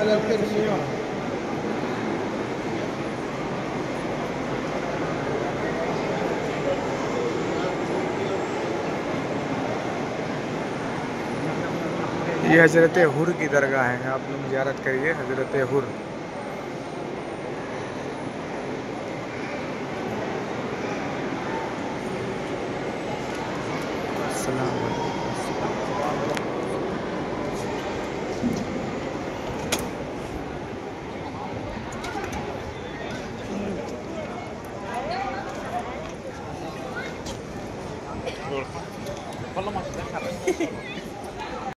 على الكرسي. ये हजरत हुर की दरगाह है, आप लोग ज़ियारत करिए हजरत हुर। अस्सलाम والله ما تذكر